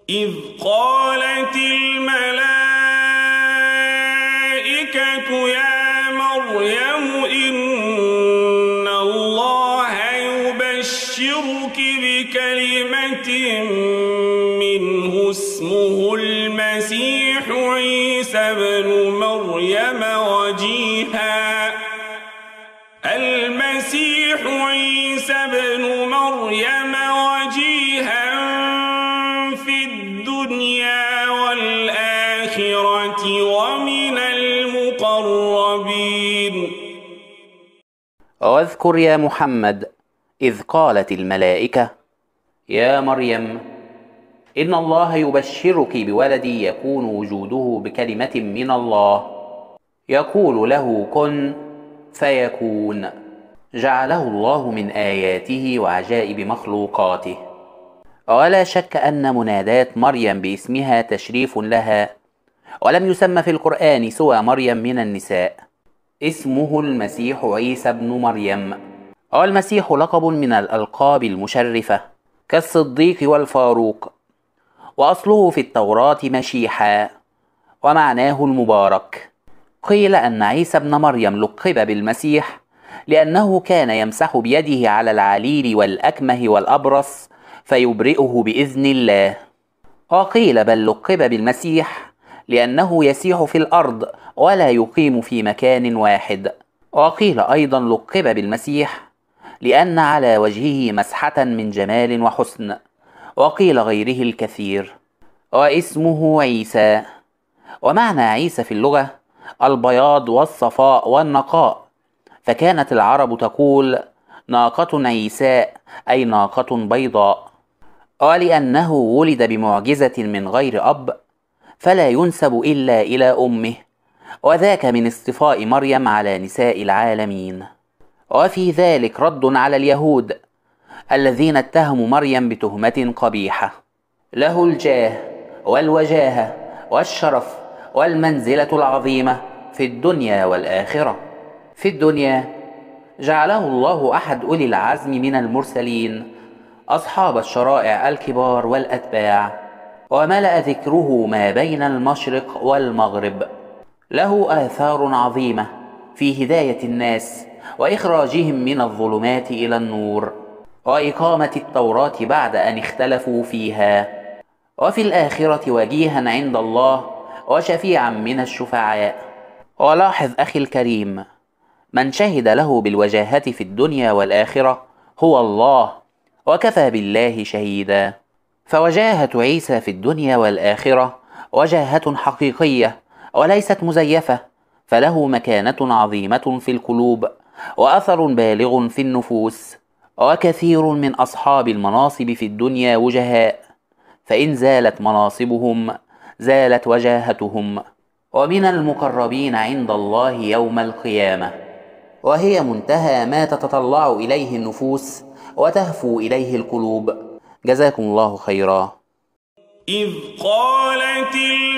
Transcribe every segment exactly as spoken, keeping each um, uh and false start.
إذ قالت الملائكة يا مريم إن الله يبشرك بكلمة منه اسمه المسيح عيسى بن مريم وجيها المسيح عيسى بن مريم وجيها في الدنيا والآخرة ومن المقربين. واذكر يا محمد إذ قالت الملائكة يا مريم إن الله يبشرك بولد يكون وجوده بكلمة من الله يقول له كن فيكون، جعله الله من آياته وعجائب مخلوقاته. ولا شك أن منادات مريم باسمها تشريف لها، ولم يسمى في القرآن سوى مريم من النساء. اسمه المسيح عيسى بن مريم، والمسيح لقب من الألقاب المشرفة كالصديق والفاروق، وأصله في التوراة مشيحا ومعناه المبارك. قيل أن عيسى بن مريم لقب بالمسيح لأنه كان يمسح بيده على العليل والأكمه والأبرص فيبرئه بإذن الله. وقيل بل لقب بالمسيح لأنه يسيح في الأرض ولا يقيم في مكان واحد. وقيل أيضا لقب بالمسيح لأن على وجهه مسحة من جمال وحسن. وقيل غيره الكثير. واسمه عيسى، ومعنى عيسى في اللغة البياض والصفاء والنقاء، فكانت العرب تقول ناقة عيساء أي ناقة بيضاء. ولأنه ولد بمعجزة من غير أب فلا ينسب إلا إلى أمه، وذاك من اصطفاء مريم على نساء العالمين. وفي ذلك رد على اليهود الذين اتهموا مريم بتهمة قبيحة. له الجاه والوجاهة والشرف والمنزلة العظيمة في الدنيا والآخرة. في الدنيا جعله الله أحد أولي العزم من المرسلين، أصحاب الشرائع الكبار والأتباع، وملأ ذكره ما بين المشرق والمغرب. له آثار عظيمة في هداية الناس وإخراجهم من الظلمات إلى النور، وإقامة التوراة بعد أن اختلفوا فيها، وفي الآخرة وجيها عند الله وشفيعا من الشفعاء. ولاحظ أخي الكريم، من شهد له بالوجاهة في الدنيا والآخرة هو الله، وكفى بالله شهيدا. فوجاهة عيسى في الدنيا والآخرة وجاهة حقيقية وليست مزيفة، فله مكانة عظيمة في القلوب وأثر بالغ في النفوس. وكثير من أصحاب المناصب في الدنيا وجهاء، فإن زالت مناصبهم زالت وجاهتهم. ومن المقربين عند الله يوم القيامة، وهي منتهى ما تتطلع إليه النفوس وتهفو إليه القلوب. جزاكم الله خيرا. إذ قالت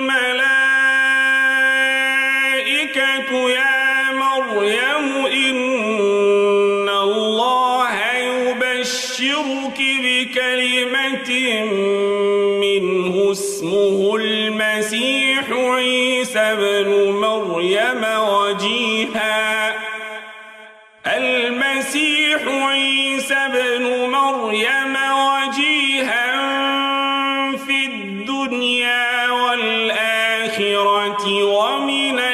الملائكة يا مريم إن الله يبشرك بكلمة منه اسمه المسيح عيسى بن مريم وجيها المسيح عيسى بن مريم وجيها في الدنيا والآخرة ومن